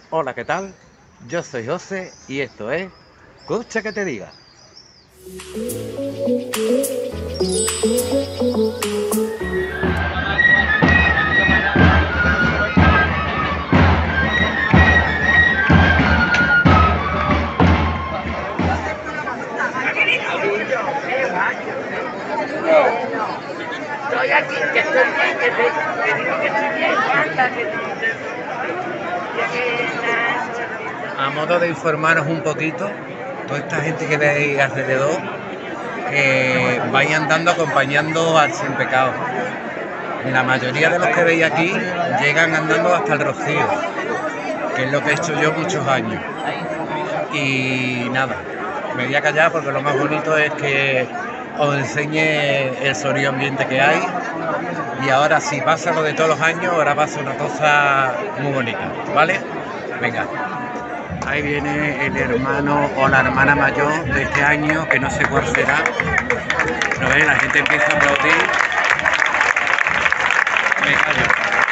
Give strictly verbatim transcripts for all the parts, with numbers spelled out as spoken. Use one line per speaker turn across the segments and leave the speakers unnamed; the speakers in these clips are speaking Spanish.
Hola, ¿qué tal? Yo soy José y esto es Escucha que te diga.
Estoy aquí, que estoy bien, que te, te digo que estoy bien, anda, que
A modo de informaros un poquito, toda esta gente que veis alrededor, eh, vais andando acompañando al sin pecado. La mayoría de los que veis aquí llegan andando hasta el Rocío, que es lo que he hecho yo muchos años. Y nada, me voy a callar porque lo más bonito es que os enseñe el sonido ambiente que hay. Y ahora, si pasa lo de todos los años, ahora pasa una cosa muy bonita, ¿vale? Venga. Ahí viene el hermano o la hermana mayor de este año, que no sé cuál será. ¿No ven? La gente empieza a aplaudir. Me callo.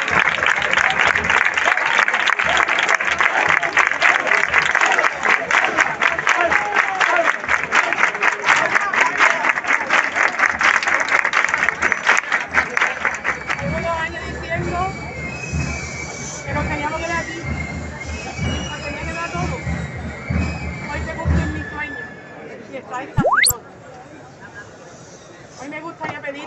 Llevo dos años diciendo que nos teníamos que dar aquí, nos tenía que dar todo. Hoy se cumplen mis sueños y estáis casi todos. Hoy me gustaría pedir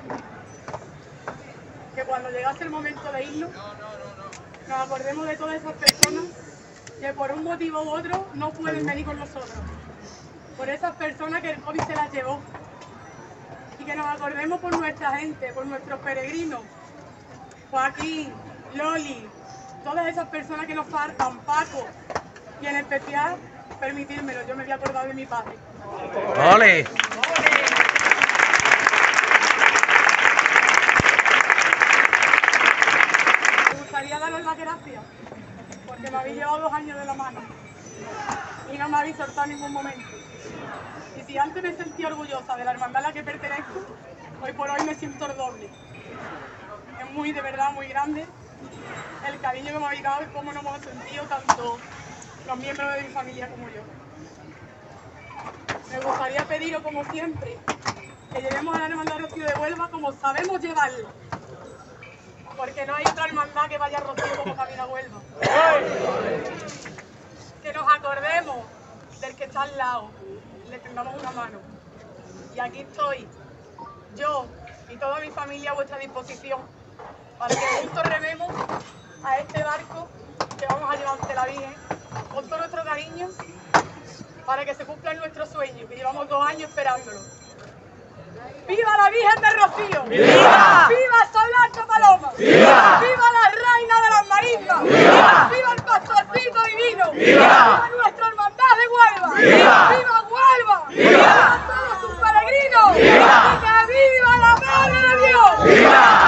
que cuando llegase el momento de irnos, nos acordemos de todas esas personas que por un motivo u otro no pueden venir con nosotros. Por esas personas que el COVID se las llevó. Y que nos acordemos por nuestra gente, por nuestros peregrinos, Joaquín, Loli, todas esas personas que nos faltan, Paco, y en especial, permitírmelo, yo me había acordado de mi padre.
¡Ole!
Me gustaría daros las gracias, porque me habéis llevado dos años de la mano y no me habéis soltado en ningún momento. Y si antes me sentí orgullosa de la hermandad a la que pertenezco, hoy por hoy me siento el doble. Es muy, de verdad, muy grande el cariño que me habéis dado y cómo nos hemos sentido tanto los miembros de mi familia como yo. Me gustaría pediros, como siempre, que llevemos a la hermandad Rocío de Huelva como sabemos llevarla. Porque no hay otra hermandad que vaya a Rocío como camina a Huelva. Que nos acordemos del que está al lado, le tendamos una mano. Y aquí estoy, yo y toda mi familia a vuestra disposición, para que juntos rememos a este barco que vamos a llevar ante la Virgen, con todo nuestro cariño, para que se cumplan nuestros sueños, que llevamos dos años esperándolo. ¡Viva la Virgen de Rocío! ¡Viva! ¡Viva San Blanco Paloma! ¡Viva! ¡Viva la reina de las marismas! ¡Viva! ¡Viva el pastorcito divino! ¡Viva! ¡Viva nuestra hermandad de Huelva! ¡Viva! ¡Viva Huelva! ¡Viva! ¡Viva todos sus peregrinos! ¡Viva! ¡Y que viva la Madre de Dios! ¡Viva!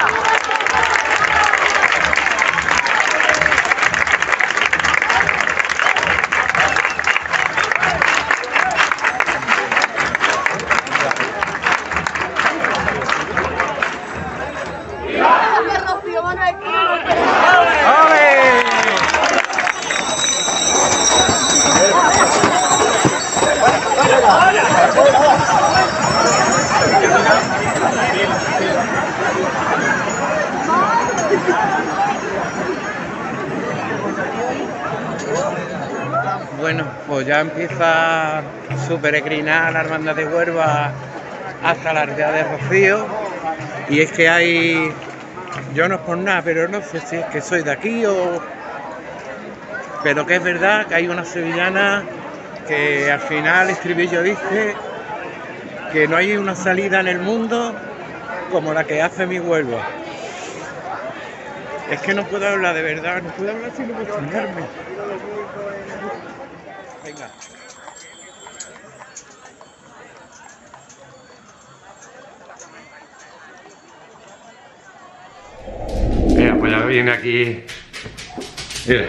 Bueno, pues ya empieza su peregrinar la hermandad de Huelva hasta la aldea de Rocío. Y es que hay, yo no es por nada, pero no sé si es que soy de aquí o... Pero que es verdad que hay una sevillana que al final el estribillo dice que no hay una salida en el mundo como la que hace mi Huelva. Es que no puedo hablar de verdad, no puedo hablar sin emocionarme. Venga.
Mira, pues ya viene aquí. Mira.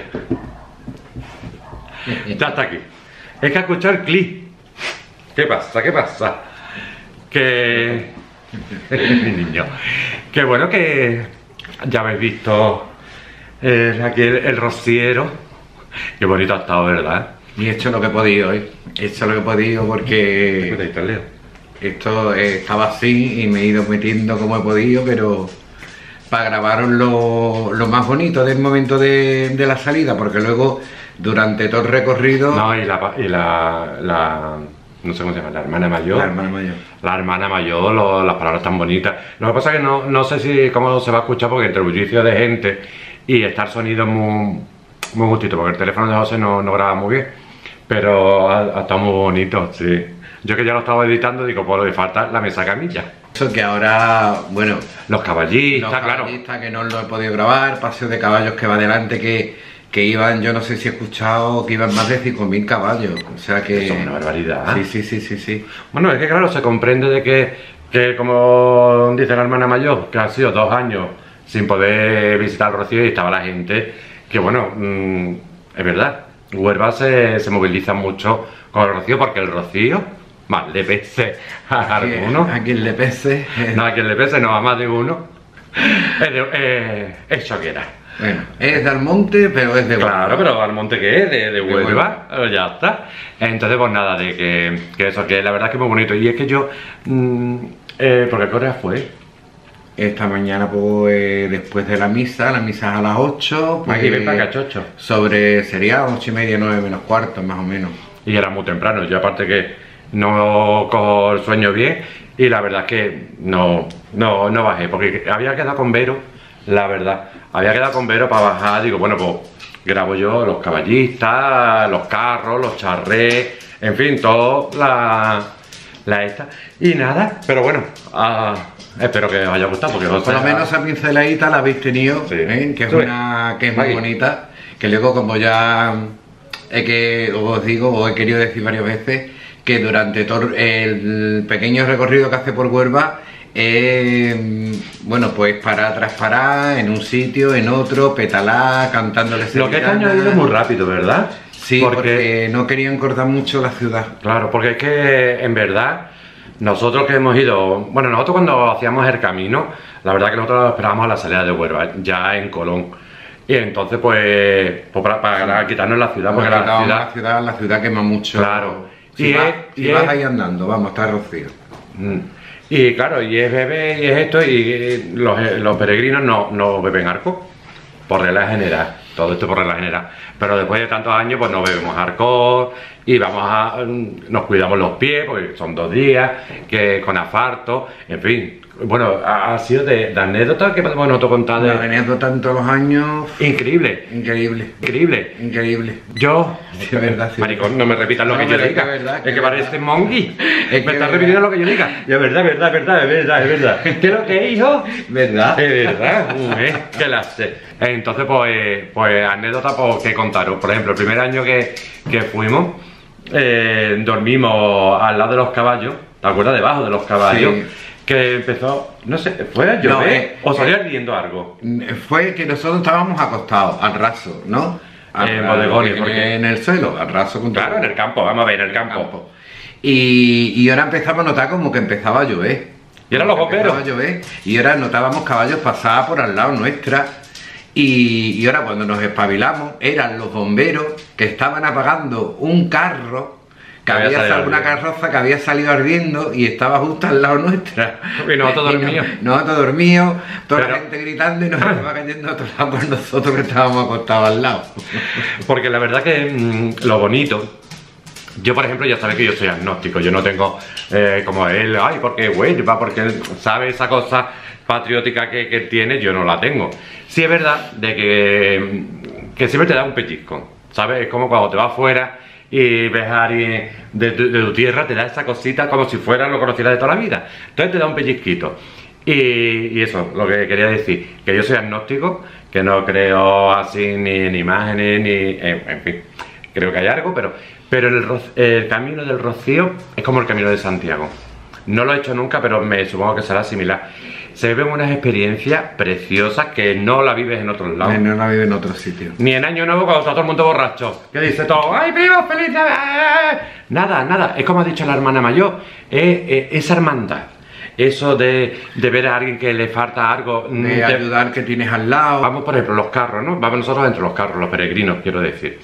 Ya está aquí. Es que ha escuchado el clic. ¿Qué pasa? ¿Qué pasa? Que... Mi niño. Que bueno que ya habéis visto eh, aquí el, el rociero. Qué bonito ha estado, ¿verdad?
Y he hecho lo que he podido, ¿eh? He hecho lo que he podido porque
Cuéntate, Leo.
esto eh, estaba así y me he ido metiendo como he podido, pero para grabaros lo, lo más bonito del momento de, de la salida, porque luego durante todo el recorrido...
No, y la, y la, la no sé cómo se llama, la hermana mayor.
La hermana mayor.
La hermana mayor, lo- las palabras tan bonitas. Lo que pasa es que no, no sé si cómo se va a escuchar porque entre el bullicio de gente y estar sonido muy, muy gustito, porque el teléfono de José no, no graba muy bien. Pero ha, ha estado muy bonito, sí. Yo que ya lo estaba editando, digo, pues le falta la mesa camilla.
Eso que ahora, bueno,
Los caballistas,
los
claro.
caballistas que no lo he podido grabar, paseo de caballos que va adelante, que, que iban, yo no sé si he escuchado, que iban más de cinco mil caballos, o sea que...
Eso es una barbaridad.
Sí, sí, sí, sí, sí.
Bueno, es que claro, se comprende de que, que, como dice la hermana mayor, que han sido dos años sin poder visitar el Rocío y estaba la gente, que bueno, mmm, es verdad, Huelva se, se moviliza mucho con el Rocío porque el Rocío, más le pese a alguno,
A quien le pese.
no a quien le pese, no a más de uno, es, de, eh, es choquera.
Bueno, es de Almonte, pero es de Huelva.
Claro, pero al monte que es, de, de Huelva,
Huelva.
eh, ya está. Entonces, pues nada, de que, que eso, que la verdad es que es muy bonito. Y es que yo, mm, eh, porque ¿qué hora fue?
Esta mañana, pues, eh, después de la misa, la misa es a las ocho, pues,
Aquí ven para acá, chocho.
sobre, sería ocho y media, nueve menos cuarto, más o menos.
Y era muy temprano, yo aparte que no cojo el sueño bien y la verdad es que no, no, no bajé, porque había quedado con Vero, la verdad, había quedado con Vero para bajar, digo, bueno, pues grabo yo los caballistas, los carros, los charrés, en fin, todo la, la esta, y nada, pero bueno, ah, espero que os haya gustado, porque os
Por lo menos esa pinceladita la habéis tenido,
Sí.
¿eh? que es
Sube.
una que es muy
Aquí.
bonita, que luego como ya he que os digo, os he querido decir varias veces, que durante todo el pequeño recorrido que hace por Huelva, eh, bueno, pues para tras parar en un sitio, en otro, petalar, cantándole
Lo que este año ha ido muy rápido, ¿verdad?
Sí, porque... no querían cortar mucho la ciudad.
Claro, porque es que en verdad nosotros que hemos ido, bueno, nosotros cuando hacíamos el camino, la verdad que nosotros esperábamos a la salida de Huelva, ya en Colón. Y entonces pues, pues para, para quitarnos la ciudad, porque
Porque
la ciudad...
la ciudad, la ciudad quema mucho.
Claro.
Si,
Y
vas,
es-
si
y
vas
es-
ahí andando, vamos, está Rocío.
Mm. Y claro, y es bebé y es esto, y los, los peregrinos no, no beben arco, por regla general, todo esto por regla general. Pero después de tantos años, pues no bebemos alcohol y vamos a, nos cuidamos los pies, porque son dos días, que con asfalto, en fin. Bueno, ha, ha sido de, de anécdotas que podemos nosotros contar
La
de...
venido tantos los años.
Increíble,
Increíble.
increíble.
Increíble.
Yo,
Sí, es verdad, sí.
maricón, no me repitas lo
No,
que yo
pero es
diga.
que es verdad,
Es
que
que
es
parece
verdad.
mongi.
Es
Me
que
estás
es
repitiendo
verdad.
lo que yo diga. Y es verdad, es verdad, es verdad, es verdad, es verdad. ¿Qué es lo que es, hijo?
¿Verdad?
Es verdad, mujer, que la sé. Entonces, pues, pues anécdota pues, que contaros. Por ejemplo, el primer año que, que fuimos, eh, dormimos al lado de los caballos, ¿te acuerdas? Debajo de los caballos.
Sí.
Que empezó, no sé, ¿fue a llover
No, eh,
o salía riendo algo?
Fue que nosotros estábamos acostados, al raso, ¿no? Al-
En
al-
bodegones,
en-
porque-
en el suelo, al raso con
Claro,
todo.
en el campo, vamos a ver, en el
En el
campo.
Y, y ahora empezamos a notar como que empezaba a llover.
Y eran los
Como que
bomberos.
empezaba a llover, y ahora notábamos caballos pasar por al lado nuestra. Y, y ahora cuando nos espabilamos, eran los bomberos que estaban apagando un carro, que
Había
había
salido
salido una
ardiendo.
carroza que había salido ardiendo y estaba justo al lado nuestra.
Y nosotros dormidos.
Nosotros dormidos, toda
Pero-
la gente gritando y nos estaba cayendo a otro lado por nosotros que estábamos acostados al lado.
Porque la verdad que mm, lo bonito, yo por ejemplo ya sabes que yo soy agnóstico, yo no tengo eh, como él, ay, porque Huelva, porque él sabe esa cosa patriótica que, que él tiene, yo no la tengo. Sí es verdad de que, que siempre te da un pellizco, ¿sabes? Es como cuando te vas afuera y ves a alguien de, tu- de tu tierra, te da esa cosita como si fuera lo conociera de toda la vida. Entonces te da un pellizquito. Y, y eso, lo que quería decir, que yo soy agnóstico, que no creo así ni en imágenes, ni en, en fin, creo que hay algo, pero, pero el, ro- el camino del Rocío es como el camino de Santiago. No lo he hecho nunca, pero me supongo que será similar. Se viven unas experiencias preciosas que no la vives en otros lados.
No la vive en otro sitio.
Ni en Año Nuevo cuando está todo el mundo borracho. Que dice todo, ¡ay, primo, feliz Navidad! Nada, nada. Es como ha dicho la hermana mayor. Es, es- esa hermandad. Eso de, de ver a alguien que le falta algo. mm,
De
te-
ayudar que tienes al lado.
Vamos, por ejemplo, los carros, ¿no? Vamos nosotros entre los carros, los peregrinos, quiero decir.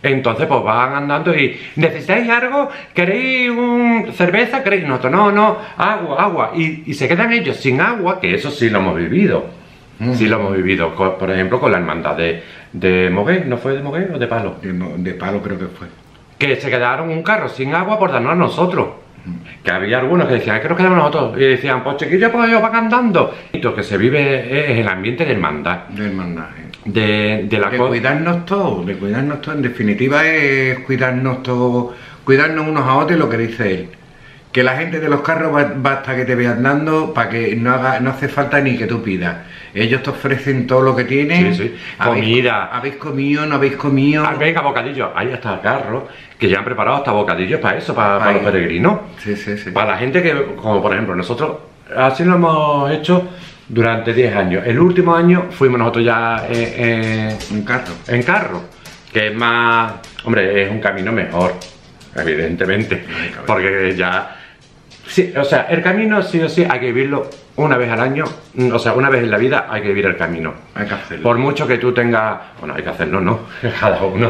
Entonces pues van andando y ¿necesitáis algo? ¿Queréis un cerveza? ¿Queréis? Nosotros, no, no, agua, agua. Y, y se quedan ellos sin agua, que eso sí lo hemos vivido. Mm. Sí lo hemos vivido, con, por ejemplo, con la hermandad de, de Moguer, ¿no fue de Moguer o de Palo?
De, de Palo creo que fue. Que
se quedaron un carro sin agua por darnos a nosotros. Que había algunos que decían, es que nos quedamos nosotros. Y decían, pues chiquillos, pues ellos van andando. Lo que se vive es el ambiente de hermandad.
De hermandad, ¿eh?
De, de la
de cuidarnos todos, de cuidarnos todos. En definitiva es cuidarnos todos, cuidarnos unos a otros y lo que dice él. Que la gente de los carros basta que te vean andando para que no haga, no hace falta ni que tú pidas. Ellos te ofrecen todo lo que tienen.
Sí, sí. Comida.
¿Habéis, habéis comido? ¿No habéis comido?
Ah, venga, bocadillos. Hay hasta carros que ya han preparado hasta bocadillos para eso, para, para los peregrinos.
Sí, sí, sí.
Para la gente que, como por ejemplo, nosotros así lo hemos hecho durante diez años. El último año fuimos nosotros ya eh, eh,
en carro.
En carro. Que es más... Hombre, es un camino mejor, evidentemente. Porque ya... Sí, o sea, el camino sí o sí hay que vivirlo una vez al año, o sea, una vez en la vida hay que vivir el camino.
Hay que hacerlo.
Por mucho que tú tengas... Bueno, hay que hacerlo, ¿no? Cada uno.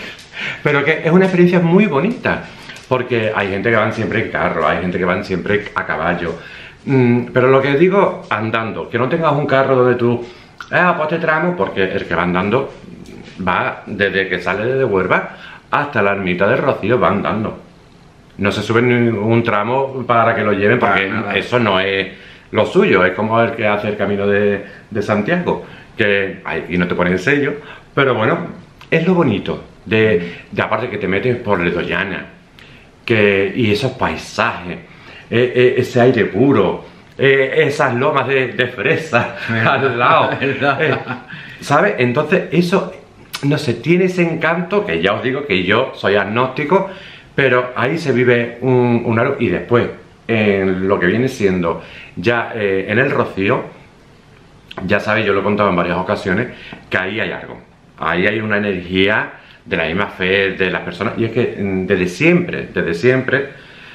Pero que es una experiencia muy bonita, porque hay gente que van siempre en carro, hay gente que van siempre a caballo. Mm, pero lo que digo, andando, que no tengas un carro donde tú... Ah, pues este tramo, porque el que va andando va desde que sale de Huelva hasta la ermita del Rocío, va andando. No se sube ningún tramo para que lo lleven, porque eso no es lo suyo, es como el que hace el camino de, de Santiago, que aquí no te ponen sello, pero bueno, es lo bonito, de, de aparte que te metes por Ledoyana, que, y esos paisajes, eh, eh, ese aire puro, eh, esas lomas de, de fresa al lado, eh, ¿sabes? Entonces eso, no sé, tiene ese encanto, que ya os digo que yo soy agnóstico, pero ahí se vive un, un algo. Y después, en lo que viene siendo ya eh, en el Rocío, ya sabéis, yo lo he contado en varias ocasiones, que ahí hay algo. Ahí hay una energía de la misma fe de las personas. Y es que desde siempre, desde siempre,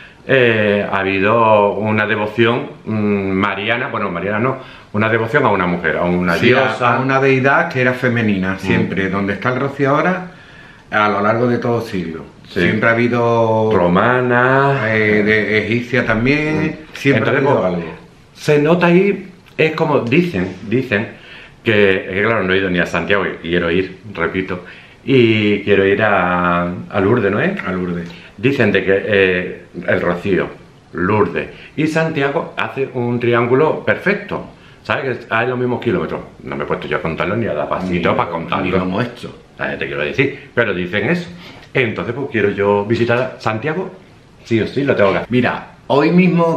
eh, ha habido una devoción mmm, mariana, bueno, mariana no, una devoción a una mujer, a una
sí, diosa. A una deidad que era femenina, siempre. Mm. Donde está el Rocío ahora, a lo largo de todo siglo. Sí. Siempre ha habido...
Romana...
Eh, de egipcia también... Siempre
Entonces,
ha habido algo.
Se nota ahí, es como dicen, dicen, que, que claro, no he ido ni a Santiago, y quiero ir, repito, y quiero ir a, a Lourdes, ¿no es?
A Lourdes.
Dicen de que eh, el Rocío, Lourdes y Santiago hace un triángulo perfecto. ¿Sabes? Que hay los mismos kilómetros. No me he puesto yo a contarlo ni a dar pasito para contarlo.
Ni lo hemos hecho.
Te quiero decir, pero dicen eso. Entonces, pues quiero yo visitar Santiago, sí o sí, lo tengo que hacer.
Mira, hoy mismo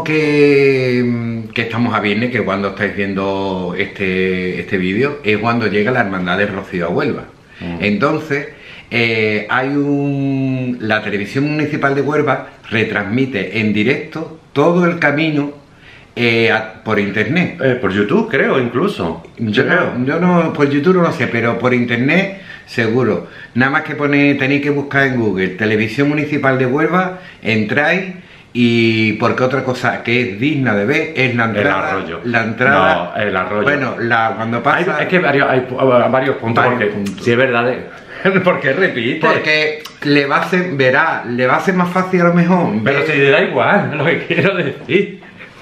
que, que estamos a viernes, que cuando estáis viendo este, este vídeo, es cuando llega la Hermandad del Rocío a Huelva. Mm. Entonces, eh, hay un... la Televisión Municipal de Huelva retransmite en directo todo el camino eh, a, por internet.
Eh, por YouTube, creo, incluso.
Yo, creo. No, yo no, por YouTube no lo sé, pero por internet... Seguro, nada más que poner, tenéis que buscar en Google Televisión Municipal de Huelva, entráis y porque otra cosa que es digna de ver es la entrada.
El arroyo.
La entrada.
No, el arroyo.
Bueno, la, cuando pasa.
Hay, es que varios, hay varios puntos,
varios
porque
puntos.
Si es verdad, porque repite.
Porque le va a hacer, verá, le va a hacer más fácil a lo mejor.
Pero
ver...
si le da igual, lo que quiero decir.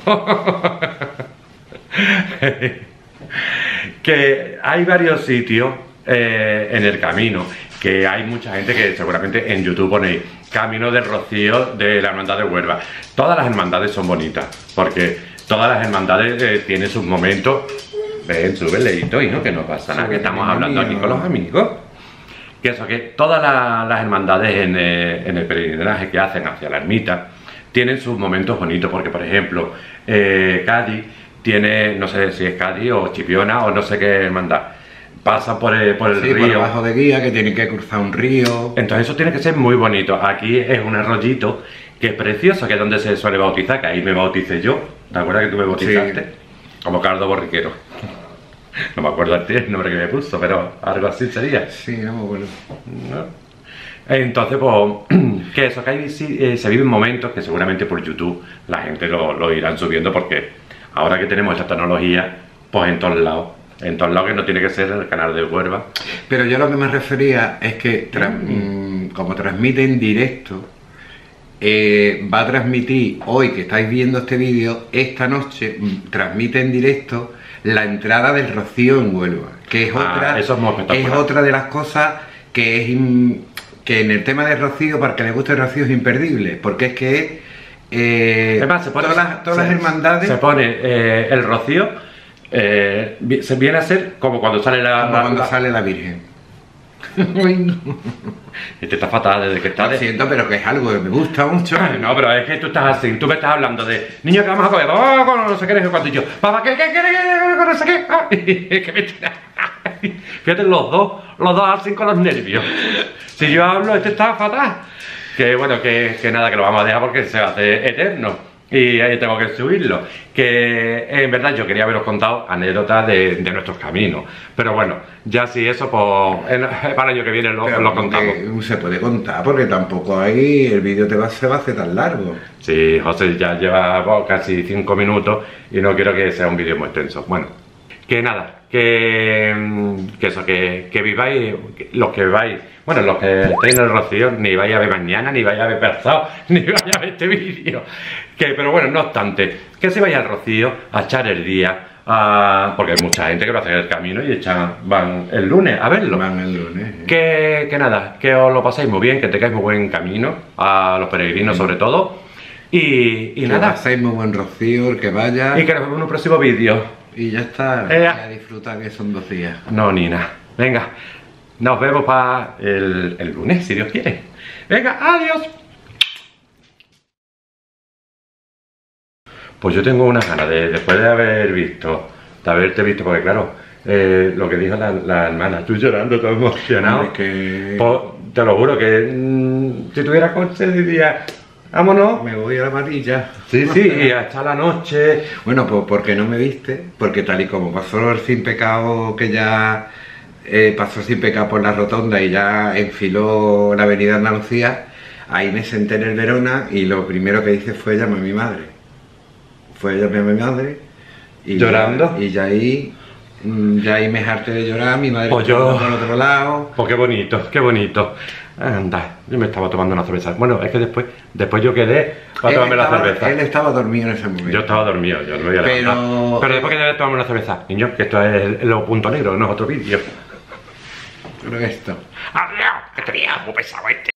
Que hay varios sitios. Eh, en el camino, que hay mucha gente que seguramente en YouTube ponéis Camino del Rocío de la Hermandad de Huelva. Todas las hermandades son bonitas, porque todas las hermandades eh, tienen sus momentos. Ven, sube el dedito y no, que no pasa nada, que estamos hablando aquí con los amigos. Que eso, que todas la, las hermandades en, eh, en el peregrinaje que hacen hacia la ermita tienen sus momentos bonitos, porque por ejemplo, eh, Cádiz tiene, no sé si es Cádiz o Chipiona o no sé qué hermandad, pasa por el, por el
sí,
río.
Por debajo de guía, que tienen que cruzar un río.
Entonces eso tiene que ser muy bonito. Aquí es un arroyito que es precioso, que es donde se suele bautizar, que ahí me bauticé yo. ¿Te acuerdas que tú me bautizaste? Sí. Como Cardo Borriquero. No me acuerdo el nombre que me puso, pero algo así sería.
Sí, no me acuerdo.
¿No? Entonces, pues, que eso, que hay, eh, se viven momentos que seguramente por YouTube la gente lo, lo irán subiendo, porque ahora que tenemos esta tecnología, pues en todos lados. En todos lados, que no tiene que ser el canal de Huelva.
Pero yo lo que me refería es que mm. como transmite en directo, eh, va a transmitir hoy que estáis viendo este vídeo, esta noche mm, transmite en directo la entrada del Rocío en Huelva, que es
Ah,
otra,
eso es muy
es
espectacular.
otra de las cosas que es in- que en el tema de Rocío, para que le guste el Rocío, es imperdible, porque es que eh,
Es más, se pone-
todas, las, todas
se-
las hermandades,
Se pone eh, el rocío, eh, vi- se viene a ser como cuando sale la...
como
la-
cuando
la-
sale la Virgen. Ay, no.
Este está fatal desde que está
Lo
de...
siento, pero que es algo que me gusta mucho.
Ay, no, pero es que tú estás así, tú me estás hablando de niño que vamos a comer, vamos a comer, no sé qué, no sé cuánto, y yo, papá, ¿qué, qué, qué, qué, qué, no sé qué? Ah, que me tira. Fíjate, los dos, los dos así con los nervios. Si yo hablo, este está fatal. Que bueno, que, que nada, que lo vamos a dejar porque se hace eterno. Y ahí tengo que subirlo. Que en verdad yo quería haberos contado anécdotas de, de nuestros caminos. Pero bueno, ya si eso, pues en- para el año que viene lo,
Pero
lo
como
contamos.
que se puede contar porque tampoco hay, el vídeo te va, se va a hacer tan largo.
Sí, José ya lleva oh, casi cinco minutos y no quiero que sea un vídeo muy extenso. Bueno, que nada, que, mm, que eso, que, que viváis, que- los que viváis, bueno, los que estéis en el Rocío, ni vais a ver mañana, ni vais a ver Perzao, ni vais a ver este vídeo. Que, pero bueno, no obstante, que se vaya al Rocío a echar el día, a- porque hay mucha gente que lo hace en el camino y echan, van el lunes a verlo.
Van el lunes. ¿eh?
Que, que nada, que os lo paséis muy bien, que tengáis muy buen camino, a los peregrinos sobre todo. Y, y
Que
nada,
paséis muy buen Rocío, el que vaya.
y que nos vemos en un próximo vídeo.
Y ya está.
Eh,
Ya disfruta que son dos días.
No, Nina. Venga, nos vemos para el, el lunes, si Dios quiere. Venga, adiós. Pues yo tengo unas ganas de, después de haber visto, de haberte visto, porque claro, eh, lo que dijo la, la hermana, tú llorando, todo emocionado.
Hombre, que-
Pues, te lo juro que mm, si tuviera coche diría, vámonos.
Me voy a la amarilla.
Sí, sí, y hasta la noche.
Bueno, pues porque no me viste, porque tal y como pasó el Sin Pecado, que ya eh, pasó Sin Pecado por la rotonda y ya enfiló la avenida Andalucía, ahí me senté en el Verona y lo primero que hice fue llamar a mi madre. Fue llamar a mi madre y
¿Llorando?
Ya, y ya ahí, mm, ya ahí me harté de llorar, mi madre
Pues yo-
por el otro lado.
Pues qué bonito, qué bonito. Anda, yo me estaba tomando una cerveza. Bueno, es que después, después yo quedé para
Él
tomarme la
estaba-
cerveza.
Él estaba dormido en ese momento.
Yo estaba dormido, yo no me había
Pero-
levantado. Pero después que tomarme una cerveza, niño, que esto es el- lo punto negro, no es otro vídeo.
Pero esto.
Adiós, que te muy pesado este.